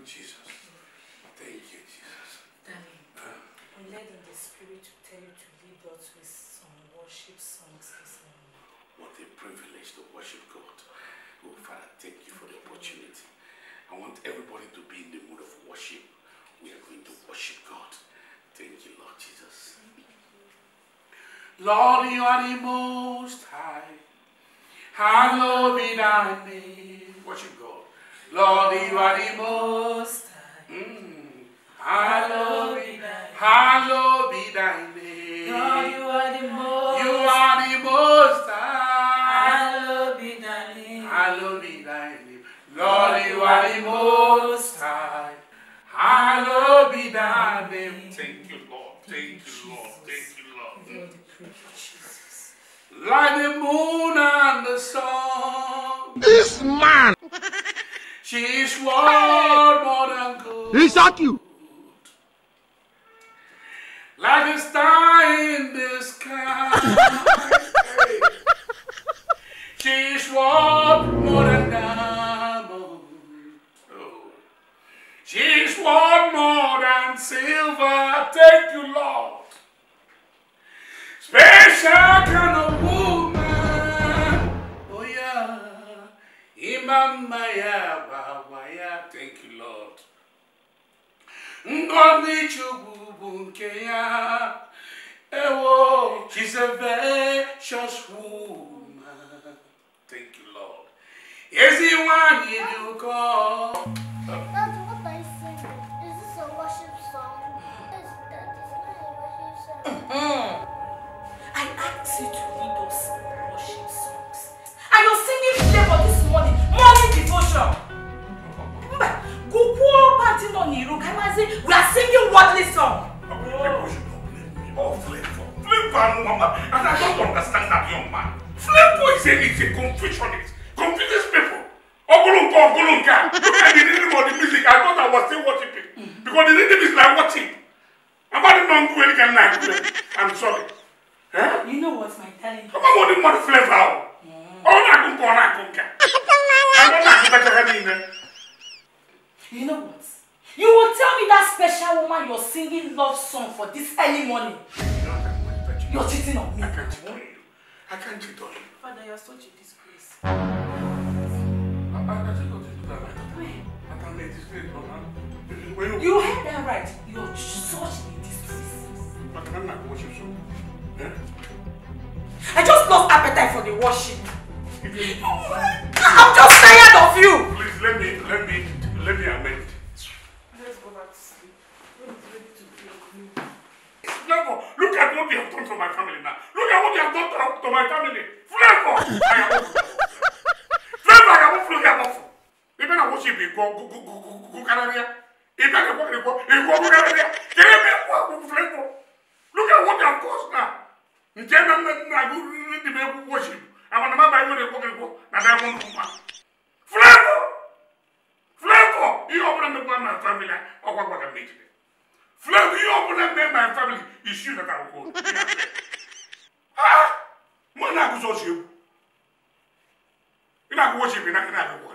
Jesus. Thank you, Jesus. Darling, we led in the Spirit to tell you to lead us with some worship songs this morning. What a privilege to worship God. Oh, Father, thank you for the opportunity. I want everybody to be in the mood of worship. We are going to worship God. Thank you, Lord Jesus. Lord, you are the most high. Hallowed be thy name. Worship God. Lord, you are the most high. Hallowed be thy name. Lord, you are the most. You are the most high. Hallowed be thy name. Hallowed be thy name. Lord, you are the most high. Hallowed be thy name. Thank you, Lord. Thank you, Lord. Thank you, Lord. Jesus. Like the moon and the sun. This man! She is worth more than gold. He shot you! Like a star in the sky. She is worth more than diamond. Oh. She is worth more than silver. Thank you, Lord. Special kind of woman. Oh yeah. Imamaya Bawaya. Thank you, Lord. Ngoni Chubunkeya. Ewo. She's a precious woman. Thank you, Lord. Yes, the one you do call. That's what I sing. Is this a worship song? Yes, that is not a worship song. I asked you to lead us worship songs. And you're singing flavor this morning. Morning devotion. We are singing worldly song. People should not blame me. Oh, Flavor. Flavor, Mama. And I don't understand that young man. Flavor is a confusionist. Confused people. Ogulunka. Look at the rhythm of the music. I thought I was still worshiping. Because the rhythm is like worship. I'm sorry. Huh? You know what, my darling? Come on, what do you want Flavor? Oh, I don't know. You know what? You will tell me that special woman you're singing love song for this early morning. You're cheating on me. I can't cheat on you. I can't cheat on you. Father, you're such a disgrace. I just got to do that. I can't make this place, Mama. You heard that right. You're such a disgrace. I can't like worship so. Yeah? I just lost appetite for the worship. I'm just tired of you. Please let me amend. Let's go back to sleep. When it's ready to play. Flavor, look at what you have done to my family now. Look at what you have done to my family. Flavor, I am off. Even I worship you. Go, Canada. Even I go, Canada. Flavor. Look at what you have caused now. You tell them that I go worship. I'm on the map. I want to go. Flavor. You open up my family. Or what I made today. Flavor, you open up my family. You shoot that I will go. Ah! Man, I go so you. You're not worshiping. I can have a